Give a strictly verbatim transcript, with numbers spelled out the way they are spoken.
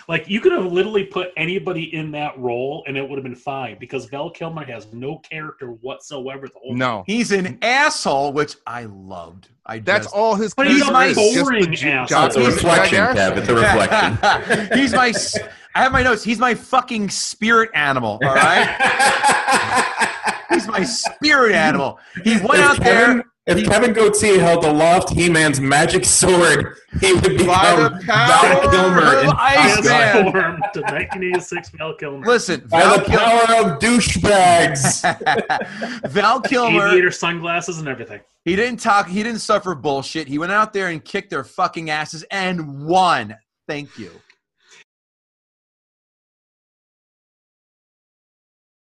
Like, you could have literally put anybody in that role, and it would have been fine, because Val Kilmer has no character whatsoever. The whole No. time. He's an asshole, which I loved. I That's just, all his But he's character a is. boring Just the asshole. It's a Johnny reflection, jackass. Kev. It's a reflection. he's my. I have my notes. He's my fucking spirit animal. All right. He's my spirit animal. He went If out Kevin, there. if he, Kevin Goatee held aloft He-Man's magic sword, he would By the become power Val Kilmer of in Iceman. Transformed to nineteen eighty-six Val Kilmer. Listen, By Val, the Kil- power of douchebags. Val Kilmer. Aviator sunglasses and everything. He didn't talk. He didn't suffer bullshit. He went out there and kicked their fucking asses and won. Thank you.